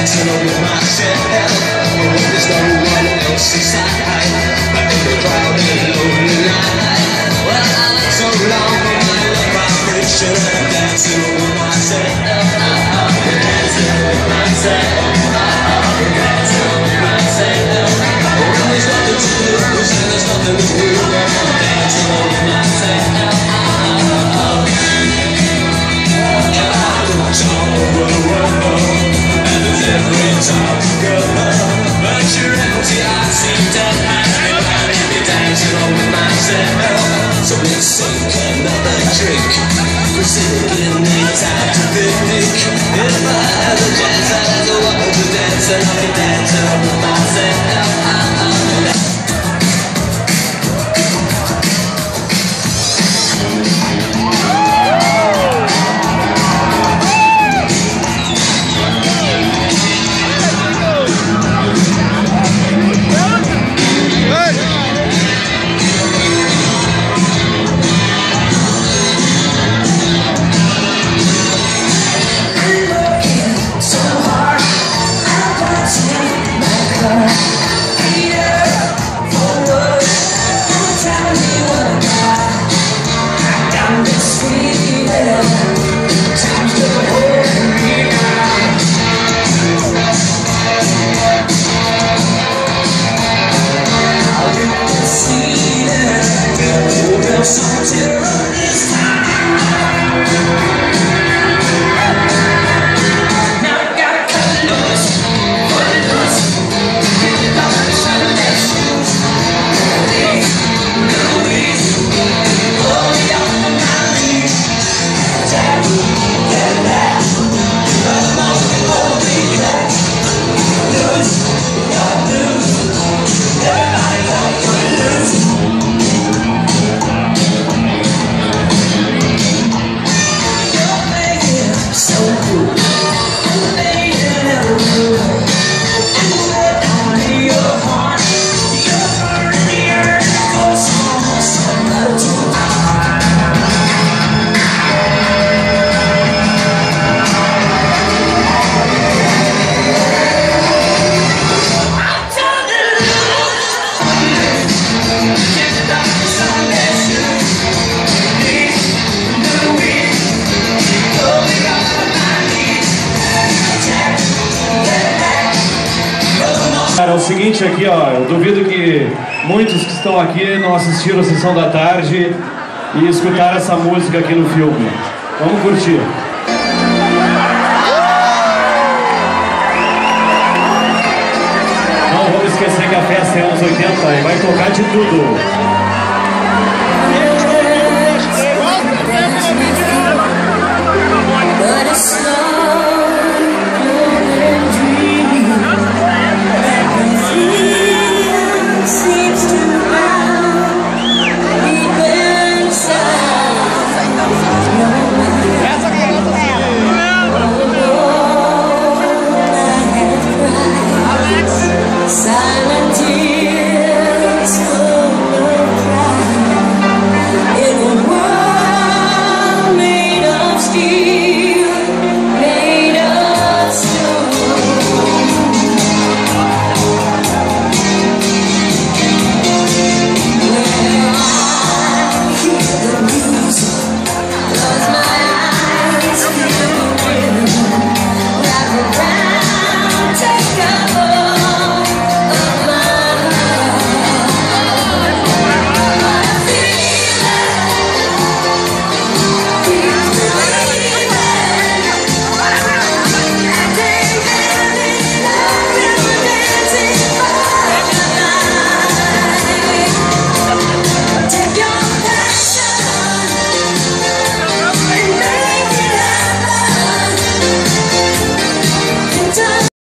dancing on myself. There's no one else inside, but in the crowd in a lonely night. Well, I look so long for my love vibration. Dancing on myself. Dancing on myself. Dancing on myself. When there's nothing to lose and there's nothing to prove, dancing on myself. Every time you go, but you're empty, I seem to pass me by. Be dancing on myself. So let's take another drink. We're sitting in time to picnic. If I had a chance, I'd go up to dance, and I'll be dancing on myself. Cara, é o seguinte aqui, ó, eu duvido que muitos que estão aqui não assistiram a Sessão da Tarde e escutaram essa música aqui no filme. Vamos curtir. Não vamos esquecer que a festa é anos 80 e vai tocar de tudo.